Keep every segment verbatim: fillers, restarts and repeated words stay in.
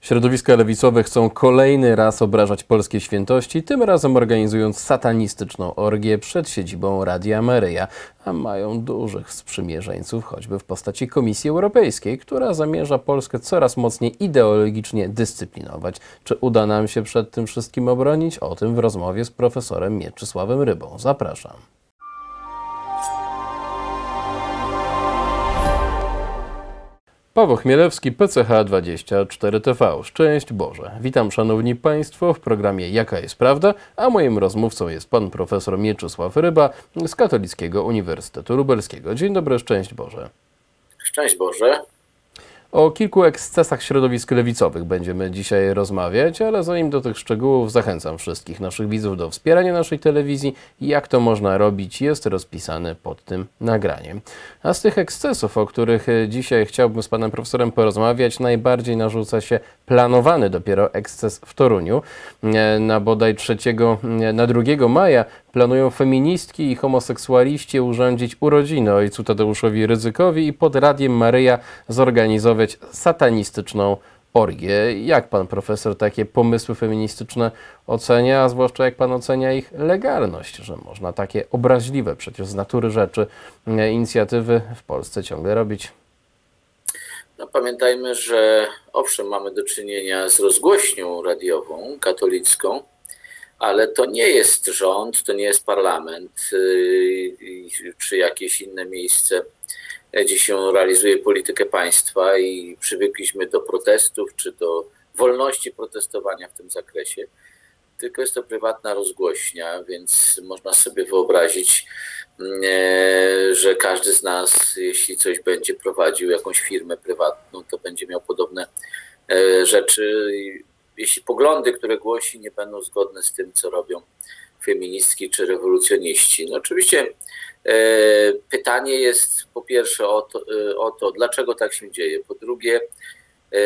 Środowiska lewicowe chcą kolejny raz obrażać polskie świętości, tym razem organizując satanistyczną orgię przed siedzibą Radia Maryja, a mają dużych sprzymierzeńców, choćby w postaci Komisji Europejskiej, która zamierza Polskę coraz mocniej ideologicznie dyscyplinować. Czy uda nam się przed tym wszystkim obronić? O tym w rozmowie z profesorem Mieczysławem Rybą. Zapraszam. Paweł Chmielewski, P C H dwadzieścia cztery T V. Szczęść Boże. Witam szanowni państwo w programie Jaka jest prawda, a moim rozmówcą jest pan profesor Mieczysław Ryba z Katolickiego Uniwersytetu Lubelskiego. Dzień dobry, szczęść Boże. Szczęść Boże. O kilku ekscesach środowisk lewicowych będziemy dzisiaj rozmawiać, ale zanim do tych szczegółów zachęcam wszystkich naszych widzów do wspierania naszej telewizji. Jak to można robić, jest rozpisane pod tym nagraniem. A z tych ekscesów, o których dzisiaj chciałbym z panem profesorem porozmawiać, najbardziej narzuca się planowany dopiero eksces w Toruniu. Na bodaj trzeciego, na drugiego maja planują feministki i homoseksualiści urządzić urodziny ojcu Tadeuszowi Rydzykowi i pod Radiem Maryja zorganizować satanistyczną orgię. Jak pan profesor takie pomysły feministyczne ocenia, a zwłaszcza jak pan ocenia ich legalność, że można takie obraźliwe przecież z natury rzeczy inicjatywy w Polsce ciągle robić? No, pamiętajmy, że owszem, mamy do czynienia z rozgłośnią radiową katolicką, ale to nie jest rząd, to nie jest parlament czy jakieś inne miejsce, gdzie się realizuje politykę państwa i przywykliśmy do protestów czy do wolności protestowania w tym zakresie, tylko jest to prywatna rozgłośnia, więc można sobie wyobrazić, że każdy z nas, jeśli coś będzie prowadził, jakąś firmę prywatną, to będzie miał podobne rzeczy. Jeśli poglądy, które głosi, nie będą zgodne z tym, co robią feministki czy rewolucjoniści. No oczywiście e, pytanie jest po pierwsze o to, o to, dlaczego tak się dzieje. Po drugie, e,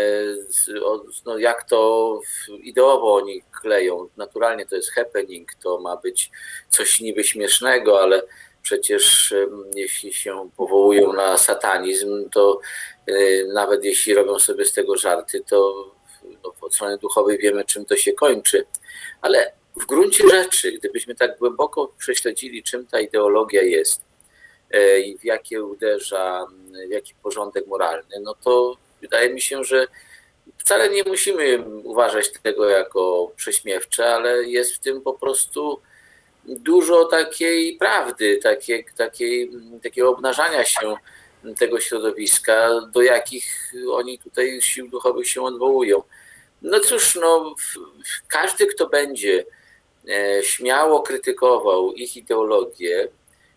o, no jak to ideowo oni kleją. Naturalnie to jest happening, to ma być coś niby śmiesznego, ale przecież e, jeśli się powołują na satanizm, to e, nawet jeśli robią sobie z tego żarty, to no, od strony duchowej wiemy, czym to się kończy, ale w gruncie rzeczy, gdybyśmy tak głęboko prześledzili, czym ta ideologia jest e, i w jakie uderza, w jaki porządek moralny, no to wydaje mi się, że wcale nie musimy uważać tego jako prześmiewcze, ale jest w tym po prostu dużo takiej prawdy, takiej, takiej, takiego obnażania się tego środowiska, do jakich oni tutaj sił duchowych się odwołują. No cóż, no, każdy, kto będzie śmiało krytykował ich ideologię,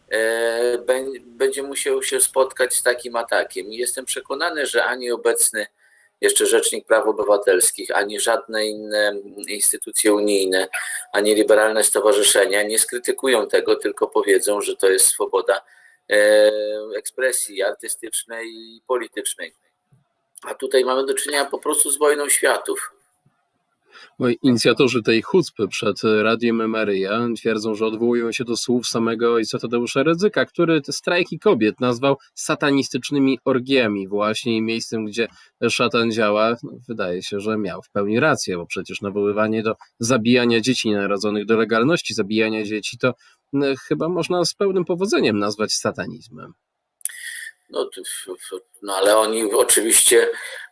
będzie musiał się spotkać z takim atakiem. I jestem przekonany, że ani obecny jeszcze Rzecznik Praw Obywatelskich, ani żadne inne instytucje unijne, ani liberalne stowarzyszenia nie skrytykują tego, tylko powiedzą, że to jest swoboda ekspresji artystycznej i politycznej. A tutaj mamy do czynienia po prostu z wojną światów. Bo inicjatorzy tej hucpy przed Radiem Maryja twierdzą, że odwołują się do słów samego ojca Tadeusza Rydzyka, który te strajki kobiet nazwał satanistycznymi orgiami właśnie i miejscem, gdzie szatan działa. Wydaje się, że miał w pełni rację, bo przecież nawoływanie do zabijania dzieci narodzonych, do legalności zabijania dzieci, to chyba można z pełnym powodzeniem nazwać satanizmem. No, no ale oni oczywiście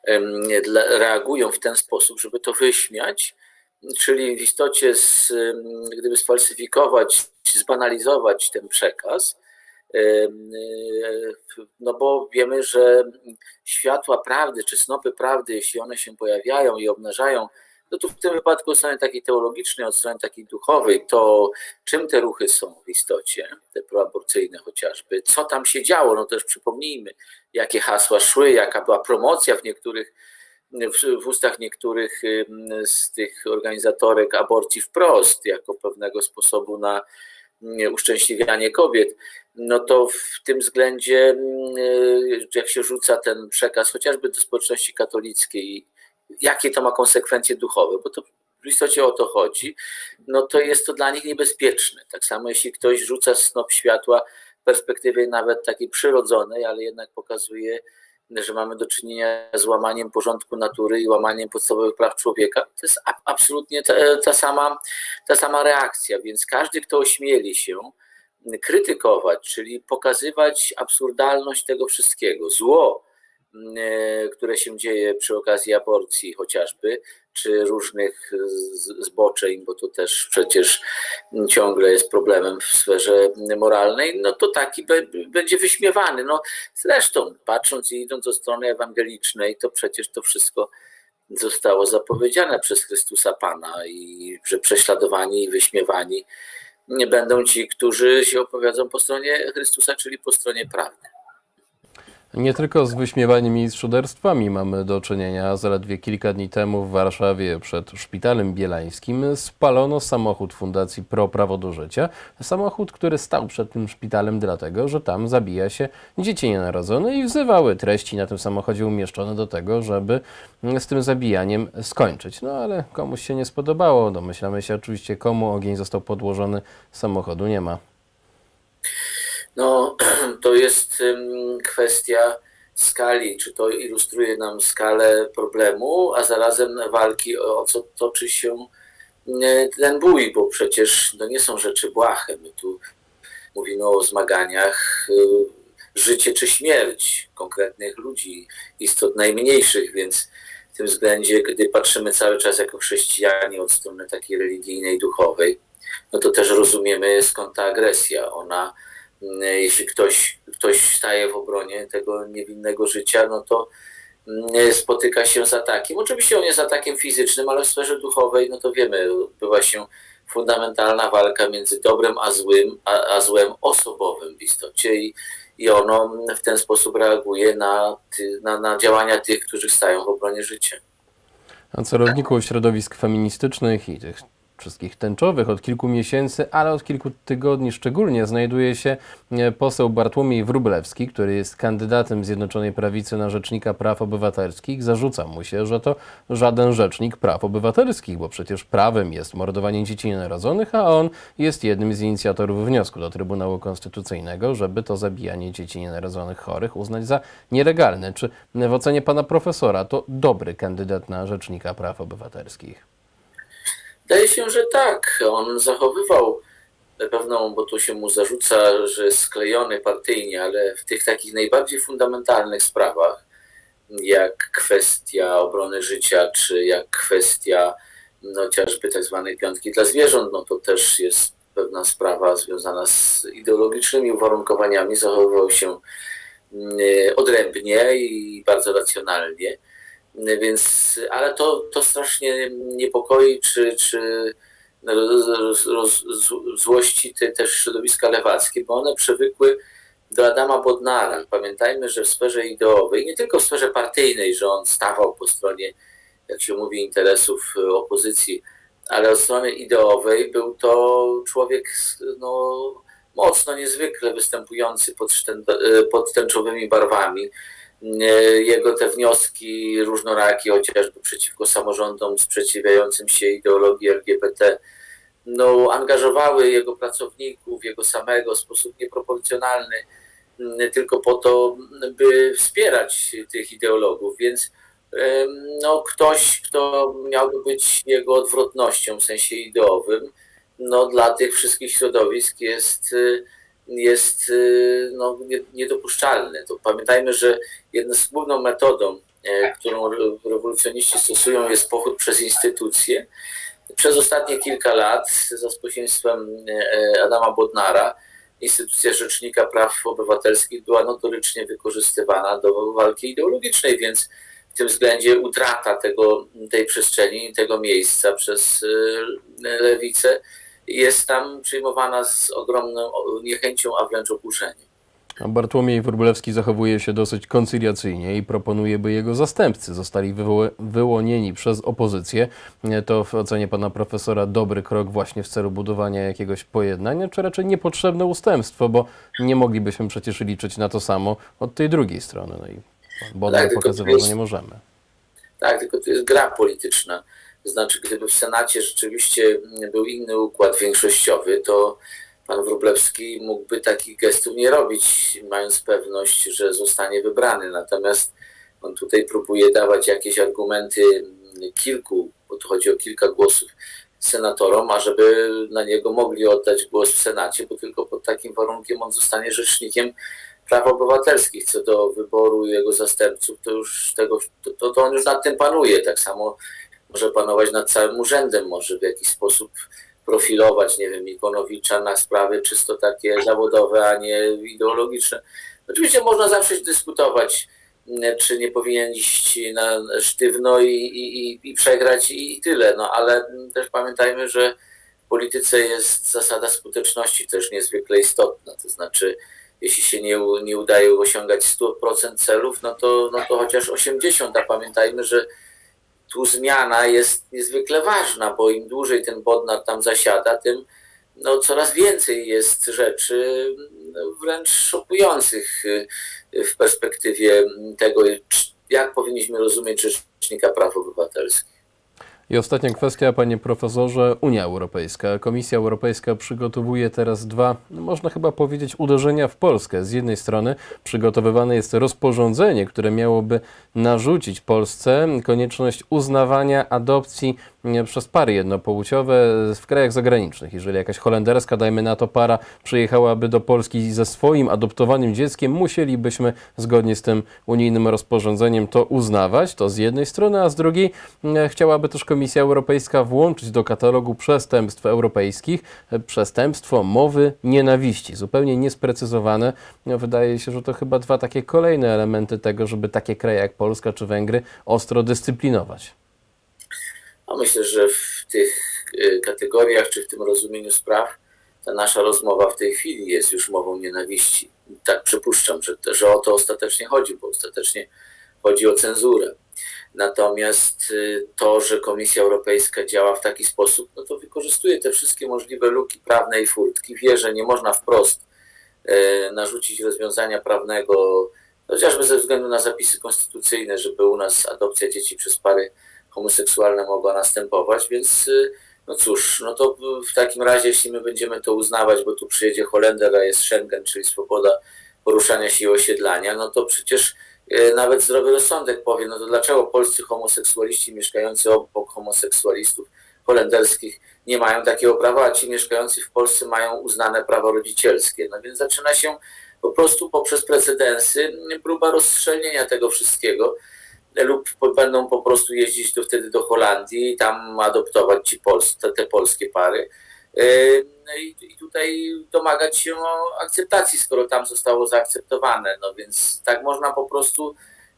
reagują w ten sposób, żeby to wyśmiać, czyli w istocie z, gdyby sfalsyfikować, zbanalizować ten przekaz, no bo wiemy, że światła prawdy czy snopy prawdy, jeśli one się pojawiają i obnażają, no to w tym wypadku od strony takiej teologicznej, od strony takiej duchowej, to czym te ruchy są w istocie, te proaborcyjne chociażby, co tam się działo, no też przypomnijmy, jakie hasła szły, jaka była promocja w niektórych, w, w ustach niektórych z tych organizatorek aborcji wprost, jako pewnego sposobu na uszczęśliwianie kobiet, no to w tym względzie, jak się rzuca ten przekaz chociażby do społeczności katolickiej, jakie to ma konsekwencje duchowe, bo to w istocie o to chodzi, no to jest to dla nich niebezpieczne. Tak samo jeśli ktoś rzuca snop światła w perspektywie nawet takiej przyrodzonej, ale jednak pokazuje że mamy do czynienia z łamaniem porządku natury i łamaniem podstawowych praw człowieka. To jest absolutnie ta, ta, sama, ta sama reakcja, więc każdy, kto ośmieli się krytykować, czyli pokazywać absurdalność tego wszystkiego, zło, które się dzieje przy okazji aborcji chociażby, czy różnych zboczeń, bo to też przecież ciągle jest problemem w sferze moralnej, no to taki będzie wyśmiewany. No zresztą, patrząc i idąc do strony ewangelicznej, to przecież to wszystko zostało zapowiedziane przez Chrystusa Pana i że prześladowani i wyśmiewani nie będą ci, którzy się opowiedzą po stronie Chrystusa, czyli po stronie prawdy. Nie tylko z wyśmiewaniem i z szyderstwami mamy do czynienia. Zaledwie kilka dni temu w Warszawie przed Szpitalem Bielańskim spalono samochód Fundacji Pro Prawo do Życia. Samochód, który stał przed tym szpitalem dlatego, że tam zabija się dzieci nienarodzone i wzywały treści na tym samochodzie umieszczone do tego, żeby z tym zabijaniem skończyć. No ale komuś się nie spodobało. Domyślamy się oczywiście, komu ogień został podłożony. Samochodu nie ma. No, to jest kwestia skali, czy to ilustruje nam skalę problemu, a zarazem walki, o co toczy się ten bój, bo przecież to nie są rzeczy błahe. My tu mówimy o zmaganiach życie czy śmierć konkretnych ludzi, istot najmniejszych, więc w tym względzie, gdy patrzymy cały czas jako chrześcijanie od strony takiej religijnej, duchowej, no to też rozumiemy, skąd ta agresja. Ona, jeśli ktoś, ktoś staje w obronie tego niewinnego życia, no to spotyka się z atakiem. Oczywiście on jest atakiem fizycznym, ale w sferze duchowej, no to wiemy, odbywa się fundamentalna walka między dobrem a złym, a, a złem osobowym w istocie i, i ono w ten sposób reaguje na, na, na działania tych, którzy stają w obronie życia. A celowników środowisk feministycznych i tych wszystkich tęczowych od kilku miesięcy, ale od kilku tygodni szczególnie znajduje się poseł Bartłomiej Wróblewski, który jest kandydatem Zjednoczonej Prawicy na Rzecznika Praw Obywatelskich. Zarzuca mu się, że to żaden rzecznik praw obywatelskich, bo przecież prawem jest mordowanie dzieci nienarodzonych, a on jest jednym z inicjatorów wniosku do Trybunału Konstytucyjnego, żeby to zabijanie dzieci nienarodzonych chorych uznać za nielegalne. Czy w ocenie pana profesora to dobry kandydat na Rzecznika Praw Obywatelskich? Wydaje się, że tak. On zachowywał pewną, bo tu się mu zarzuca, że jest sklejony partyjnie, ale w tych takich najbardziej fundamentalnych sprawach, jak kwestia obrony życia, czy jak kwestia no, chociażby tak zwanej piątki dla zwierząt, no to też jest pewna sprawa związana z ideologicznymi uwarunkowaniami. Zachowywał się odrębnie i bardzo racjonalnie. Więc, ale to, to strasznie niepokoi, czy, czy roz, roz, złości te też środowiska lewackie, bo one przywykły do Adama Bodnara. Pamiętajmy, że w sferze ideowej, nie tylko w sferze partyjnej, że on stawał po stronie, jak się mówi, interesów opozycji, ale od strony ideowej był to człowiek no, mocno, niezwykle występujący pod, pod tęczowymi barwami. Jego te wnioski różnorakie, chociażby przeciwko samorządom sprzeciwiającym się ideologii L G B T, no, angażowały jego pracowników, jego samego w sposób nieproporcjonalny, tylko po to, by wspierać tych ideologów. Więc no, ktoś, kto miałby być jego odwrotnością w sensie ideowym, no, dla tych wszystkich środowisk jest jest no, niedopuszczalne. To pamiętajmy, że jedną z główną metodą, którą rewolucjoniści stosują, jest pochód przez instytucje. Przez ostatnie kilka lat za spośrednictwem Adama Bodnara instytucja Rzecznika Praw Obywatelskich była notorycznie wykorzystywana do walki ideologicznej, więc w tym względzie utrata tego, tej przestrzeni, tego miejsca przez lewicę jest tam przyjmowana z ogromną niechęcią, a wręcz oburzeniem. A Bartłomiej Wróblewski zachowuje się dosyć koncyliacyjnie i proponuje, by jego zastępcy zostali wywo- wyłonieni przez opozycję. To w ocenie pana profesora dobry krok właśnie w celu budowania jakiegoś pojednania, czy raczej niepotrzebne ustępstwo, bo nie moglibyśmy przecież liczyć na to samo od tej drugiej strony. No i Bodnar tak, pokazywał, jest, że nie możemy. Tak, tylko to jest gra polityczna. To znaczy, gdyby w Senacie rzeczywiście był inny układ większościowy, to pan Wróblewski mógłby takich gestów nie robić, mając pewność, że zostanie wybrany. Natomiast on tutaj próbuje dawać jakieś argumenty kilku, bo tu chodzi o kilka głosów senatorom, a żeby na niego mogli oddać głos w Senacie, bo tylko pod takim warunkiem on zostanie rzecznikiem praw obywatelskich. Co do wyboru jego zastępców, to już tego, to, to on już nad tym panuje. Tak samo może panować nad całym urzędem, może w jakiś sposób profilować, nie wiem, Ikonowicza na sprawy czysto takie zawodowe, a nie ideologiczne. Oczywiście można zawsze dyskutować, czy nie powinien iść na sztywno i, i, i przegrać i, i tyle. No ale też pamiętajmy, że w polityce jest zasada skuteczności też niezwykle istotna. To znaczy, jeśli się nie, nie udaje osiągać sto procent celów, no to, no to chociaż osiemdziesiąt procent, a pamiętajmy, że tu zmiana jest niezwykle ważna, bo im dłużej ten Bodnar tam zasiada, tym no, coraz więcej jest rzeczy wręcz szokujących w perspektywie tego, jak powinniśmy rozumieć Rzecznika Praw Obywatelskich. I ostatnia kwestia, panie profesorze, Unia Europejska. Komisja Europejska przygotowuje teraz dwa, no można chyba powiedzieć, uderzenia w Polskę. Z jednej strony przygotowywane jest rozporządzenie, które miałoby narzucić Polsce konieczność uznawania adopcji przez pary jednopłciowe w krajach zagranicznych. Jeżeli jakaś holenderska, dajmy na to, para przyjechałaby do Polski ze swoim adoptowanym dzieckiem, musielibyśmy zgodnie z tym unijnym rozporządzeniem to uznawać. To z jednej strony, a z drugiej chciałaby też Komisja Europejska włączyć do katalogu przestępstw europejskich przestępstwo mowy nienawiści. Zupełnie niesprecyzowane. Wydaje się, że to chyba dwa takie kolejne elementy tego, żeby takie kraje jak Polska czy Węgry ostro dyscyplinować. No myślę, że w tych kategoriach, czy w tym rozumieniu spraw, ta nasza rozmowa w tej chwili jest już mową nienawiści. Tak przypuszczam, że, że o to ostatecznie chodzi, bo ostatecznie chodzi o cenzurę. Natomiast to, że Komisja Europejska działa w taki sposób, no to wykorzystuje te wszystkie możliwe luki prawne i furtki. Wie, że nie można wprost narzucić rozwiązania prawnego, chociażby ze względu na zapisy konstytucyjne, żeby u nas adopcja dzieci przez pary homoseksualne mogła następować, więc no cóż, no to w takim razie, jeśli my będziemy to uznawać, bo tu przyjedzie Holender, a jest Schengen, czyli swoboda poruszania się i osiedlania, no to przecież nawet zdrowy rozsądek powie, no to dlaczego polscy homoseksualiści mieszkający obok homoseksualistów holenderskich nie mają takiego prawa, a ci mieszkający w Polsce mają uznane prawo rodzicielskie. No więc zaczyna się po prostu poprzez precedensy próba rozstrzelnienia tego wszystkiego, lub będą po prostu jeździć do, wtedy do Holandii i tam adoptować ci polskie, te polskie pary. I tutaj domagać się akceptacji, skoro tam zostało zaakceptowane. No więc tak można po prostu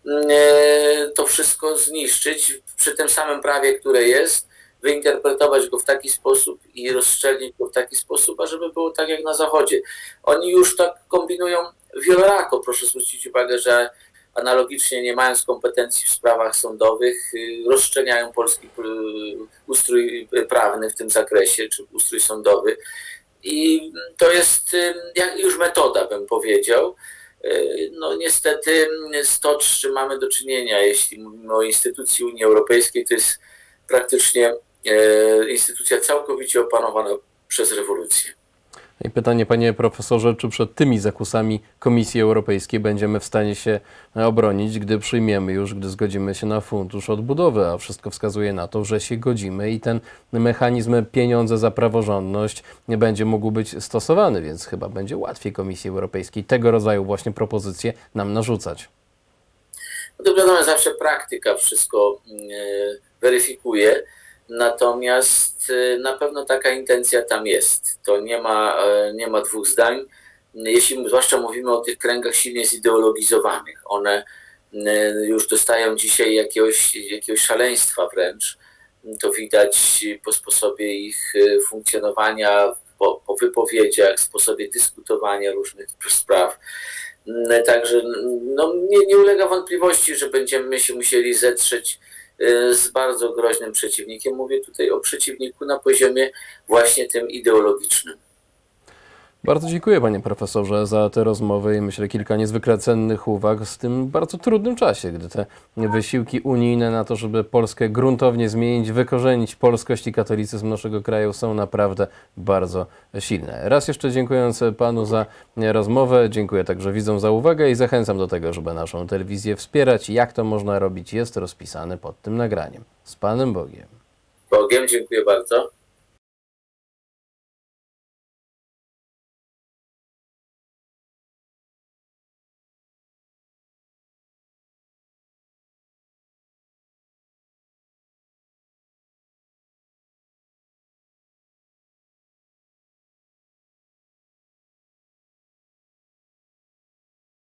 to wszystko zniszczyć przy tym samym prawie, które jest, wyinterpretować go w taki sposób i rozszczelnić go w taki sposób, ażeby było tak jak na Zachodzie. Oni już tak kombinują wielorako. Proszę zwrócić uwagę, że analogicznie, nie mając kompetencji w sprawach sądowych, rozszczelniają polski ustrój prawny w tym zakresie, czy ustrój sądowy. I to jest już metoda, bym powiedział. No niestety z to, z czym mamy do czynienia, jeśli mówimy o instytucji Unii Europejskiej, to jest praktycznie instytucja całkowicie opanowana przez rewolucję. I pytanie, panie profesorze, czy przed tymi zakusami Komisji Europejskiej będziemy w stanie się obronić, gdy przyjmiemy już, gdy zgodzimy się na fundusz odbudowy, a wszystko wskazuje na to, że się godzimy i ten mechanizm pieniądze za praworządność nie będzie mógł być stosowany, więc chyba będzie łatwiej Komisji Europejskiej tego rodzaju właśnie propozycje nam narzucać. No to wiadomo, zawsze praktyka wszystko weryfikuje. Natomiast na pewno taka intencja tam jest. To nie ma, nie ma dwóch zdań. Jeśli zwłaszcza mówimy o tych kręgach silnie zideologizowanych, one już dostają dzisiaj jakiegoś, jakiegoś szaleństwa wręcz. To widać po sposobie ich funkcjonowania, po, po wypowiedziach, sposobie dyskutowania różnych spraw. Także no, nie, nie ulega wątpliwości, że będziemy się musieli zetrzeć z bardzo groźnym przeciwnikiem. Mówię tutaj o przeciwniku na poziomie właśnie tym ideologicznym. Bardzo dziękuję panie profesorze za tę rozmowę i myślę kilka niezwykle cennych uwag w tym bardzo trudnym czasie, gdy te wysiłki unijne na to, żeby Polskę gruntownie zmienić, wykorzenić polskość i katolicyzm naszego kraju są naprawdę bardzo silne. Raz jeszcze dziękując panu za rozmowę, dziękuję także widzom za uwagę i zachęcam do tego, żeby naszą telewizję wspierać. Jak to można robić, jest rozpisane pod tym nagraniem. Z Panem Bogiem. Bogiem, dziękuję bardzo.